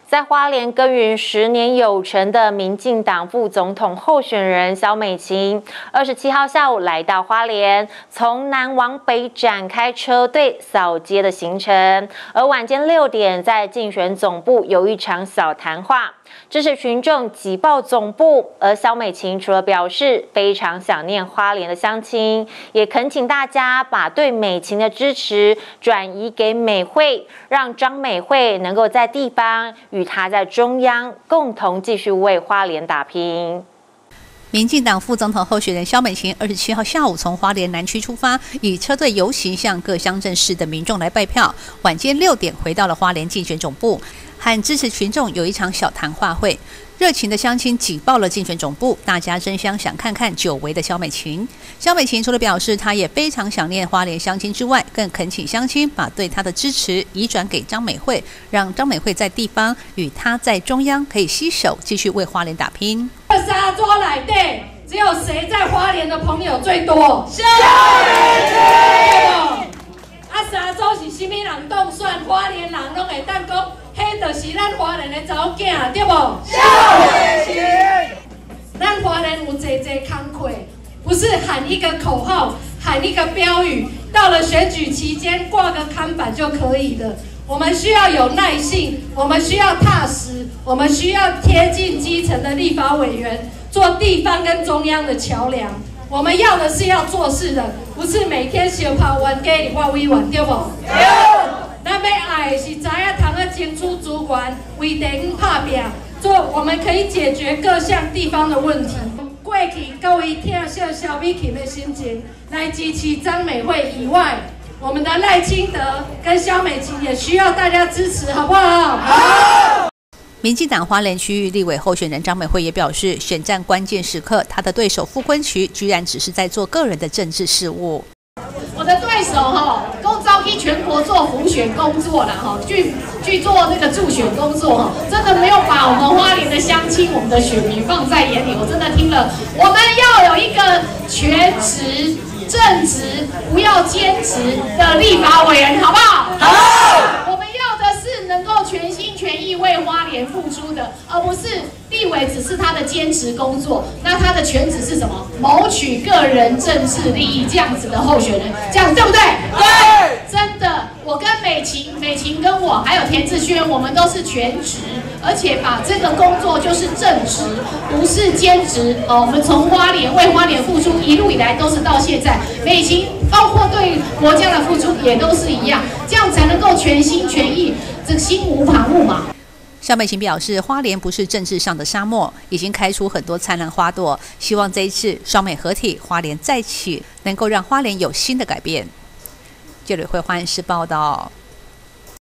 在花莲耕耘10年有成的民进党副总统候选人萧美琴，27号下午来到花莲，从南往北展开车队扫街的行程。而晚间6点，在竞选总部有一场小谈话，支持群众挤爆总部。而萧美琴除了表示非常想念花莲的乡亲，也恳请大家把对美琴的支持转移给美惠，让张美惠能够在地方与他在中央共同继续为花莲打拼。 民进党副总统候选人萧美琴27号下午从花莲南区出发，以车队游行向各乡镇市的民众来拜票。晚间6点回到了花莲竞选总部，和支持群众有一场小谈话会。热情的乡亲挤爆了竞选总部，大家争相想看看久违的萧美琴。萧美琴除了表示她也非常想念花莲乡亲之外，更恳请乡亲把对她的支持移转给张美惠，让张美惠在地方与她在中央可以携手继续为花莲打拼。 三桌内底只有谁在花莲的朋友最多？萧美琴。三组是什么人当选？花莲人拢会当讲，迄就是咱花莲的查某囝，对不？萧美琴。咱花莲有济工课，不是喊一个口号，喊一个标语，到了选举期间挂个看板就可以了。我们需要有耐性，我们需要踏实，我们需要贴近基层的立法委员，做地方跟中央的桥梁。我们要的是要做事的，不是每天小跑完给你画委员，对不？对。咱要爱的是知影通去争取资源，为地方打拼，做我们可以解决各项地方的问题。过去各位听谢萧美琴的心情，来支持张美惠以外，我们的赖清德跟萧美琴也需要大家支持，好不好？好。 民进党花莲区域立委候选人张美惠也表示，选战关键时刻，他的对手傅昆萁居然只是在做个人的政治事务。 我的对手公招去全国做辅选工作了去做那个助选工作真的没有把我们花莲的乡亲、我们的选民放在眼里。我真的听了，我们要有一个全职、正职、不要兼职的立法委员，好不好？好。我们要的是能够全心全意为花莲付出的，而不是立委只是他的兼职工作。那他的全职是什么？谋取个人政治利益这样子的候选人，这样对不对？对。真的，我跟美琴跟我还有田志轩，我们都是全职，而且把这个工作就是正职，不是兼职。我们从花莲为花莲付出，一路以来都是到现在。美琴包括对国家的付出也都是一样，这样才能够全心全意，这心无旁骛嘛。 萧美琴表示，花莲不是政治上的沙漠，已经开出很多灿烂花朵，希望这一次双美合体，花莲再起，能够让花莲有新的改变。记者会花莲市报道。